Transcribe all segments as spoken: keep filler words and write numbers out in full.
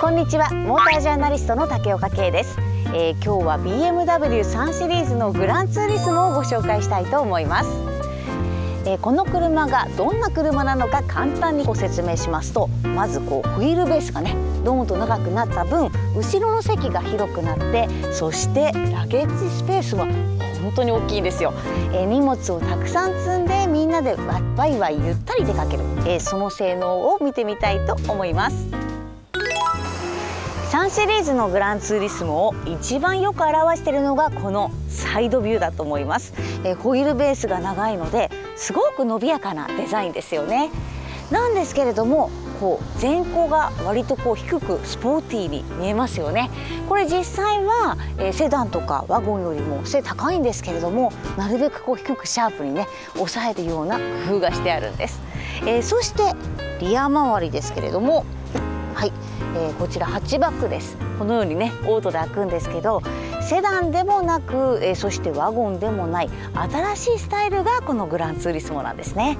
こんにちは、モータージャーナリストの竹岡圭です。えー、今日は ビーエムダブリュースリー シリーズのグランツーリスモをご紹介したいと思います。えー、この車がどんな車なのか簡単にご説明しますと、まずこうホイールベースがねどーんと長くなった分、後ろの席が広くなって、そしてラゲッジスペースは本当に大きいんですよ。えー、荷物をたくさん積んでみんなでワイワイゆったり出かける、えー、その性能を見てみたいと思います。さんシリーズのグランツーリスモを一番よく表しているのがこのサイドビューだと思います。えー、ホイールベースが長いのですごく伸びやかなデザインですよね。なんですけれども、こう前方が割とこう低くスポーティーに見えますよね。これ実際は、えー、セダンとかワゴンよりも背高いんですけれども、なるべくこう低くシャープにね抑えるような工夫がしてあるんです。えー、そしてリア周りですけれども、はい、えー、こちらハッチバックです。このようにねオートで開くんですけど、セダンでもなく、えー、そしてワゴンでもない新しいスタイルがこのグランツーリスモなんですね。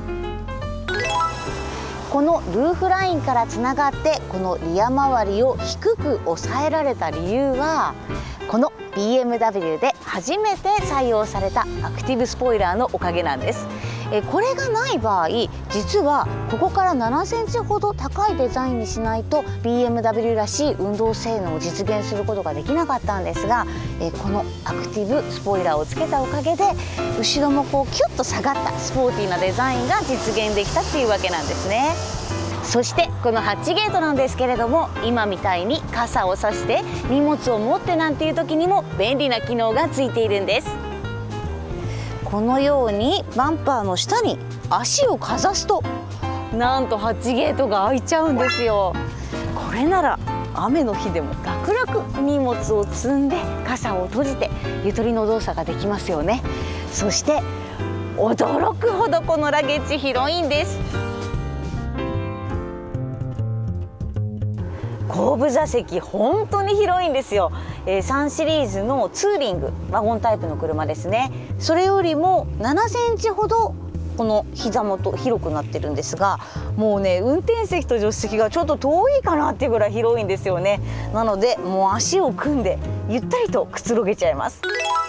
このルーフラインからつながってこのリア周りを低く抑えられた理由は、この ビーエムダブリュー で初めて採用されたアクティブスポイラーのおかげなんです。えこれがない場合、実はここからななセンチほど高いデザインにしないと ビーエムダブリュー らしい運動性能を実現することができなかったんですが、えこのアクティブスポイラーをつけたおかげで後ろもこうキュッと下がったスポーティーなデザインが実現できたっていうわけなんですね。そしてこのハッチゲートなんですけれども、今みたいに傘を差して荷物を持ってなんていう時にも便利な機能がついているんです。このようにバンパーの下に足をかざすと、なんとハッチゲートが開いちゃうんですよ。これなら雨の日でも楽々荷物を積んで傘を閉じてゆとりの動作ができますよね。そして驚くほどこのラゲッジ広いんです。後部座席本当に広いんですよ。えー、さんシリーズのツーリングワゴンタイプの車ですね。それよりもななセンチほどこの膝元広くなってるんですが、もうね運転席と助手席がちょっと遠いかなっていうぐらい広いんですよね。なのでもう足を組んでゆったりとくつろげちゃいます。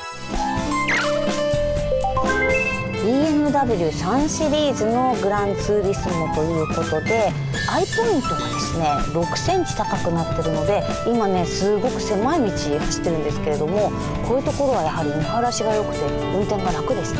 ビーエムダブリュースリー シリーズのグランツーリスモということで、アイポイントがですねろくセンチ高くなってるので、今ねすごく狭い道走ってるんですけれども、こういうところはやはり見晴らしが良くて運転が楽ですね。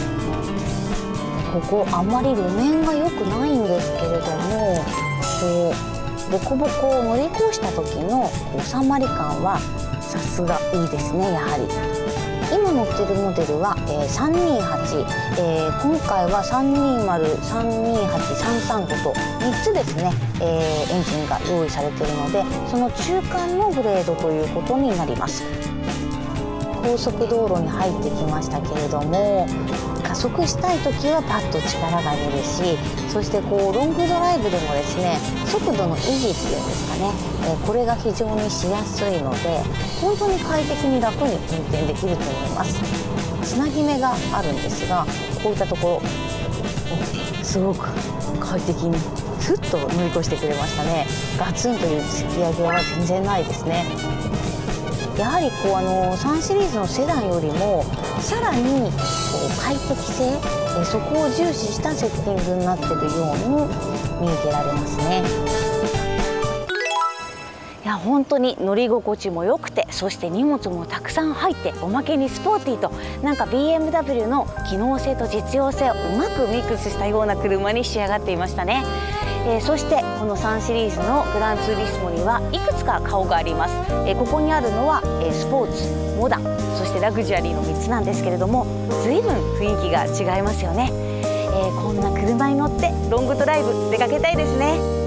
ここあんまり路面が良くないんですけれども、こうボコボコを乗り越した時の収まり感はさすがいいですね。やはり今乗っているモデルは、えー、さんにーはち、えー、今回はさんにーまる、さんにーはち、さんさんごとみっつですね、えー、エンジンが用意されているので、その中間のグレードということになります。高速道路に入ってきましたけれども、加速したい時はパッと力が出るし、そしてこうロングドライブでもですね速度の維持っていうんですかね、えー、これが非常にしやすいので本当に快適に楽に運転できると思います。つなぎ目があるんですが、こういったところすごく快適にスッと乗り越してくれましたね。ガツンという突き上げは全然ないですね。やはりこうあのさんシリーズのセダンよりもさらにこう快適性、えそこを重視したセッティングになっているように見受けられますね。いや本当に乗り心地も良くて、そして荷物もたくさん入って、おまけにスポーティーと、なんか ビーエムダブリュー の機能性と実用性をうまくミックスしたような車に仕上がっていましたね。えー、そしてこのさんシリーズのグランツーリスモにはいくつか顔があります。えー、ここにあるのは、えー、スポーツ、モダン、そしてラグジュアリーのみっつなんですけれども、随分雰囲気が違いますよね。えー、こんな車に乗ってロングドライブ出かけたいですね。